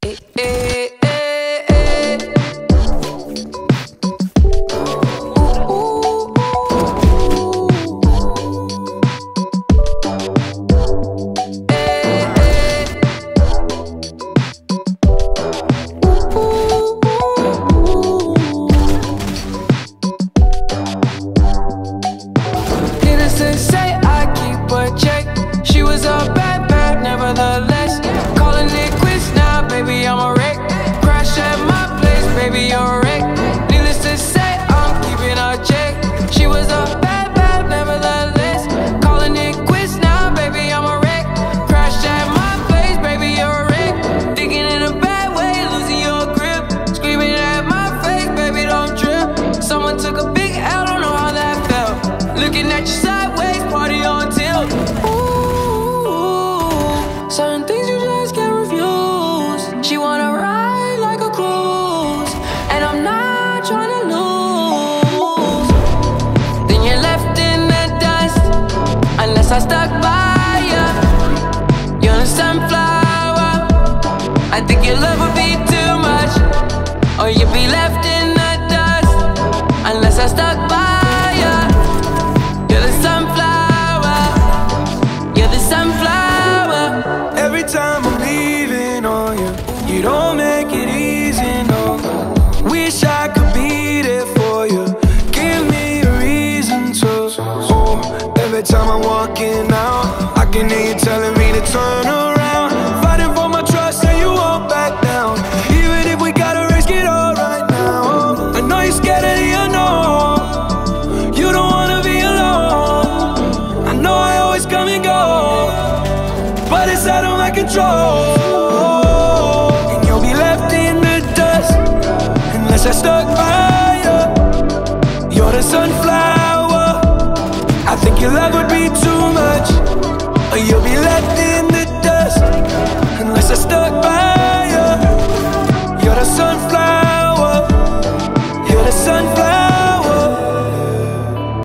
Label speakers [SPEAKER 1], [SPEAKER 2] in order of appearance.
[SPEAKER 1] Looking at you sideways, party on tilt. Ooh, certain things you just can't refuse. She wanna ride like a cruise, and I'm not trying to lose. Then you're left in the dust, unless I stuck by ya. You're a sunflower. I think your love would be too much, or you'd be left in the dust, unless I stuck by ya. You're the sunflower. You're the sunflower.
[SPEAKER 2] Every time I'm leaving on you, you don't make it easy, no. Wish I could be there for you. Give me a reason to. Oh, every time I'm walking out, I can hear you telling me to turn around. Fighting for my trust and you won't back down. Even if we gotta risk it all right now. I know you're scared of the unknown. You don't wanna be alone. I know I always come and go, but it's out of my control. And you'll be left in the dust, unless I stuck by you. You're the sunflower. I think your love would be too much, or you'll be left in the dust, unless I stuck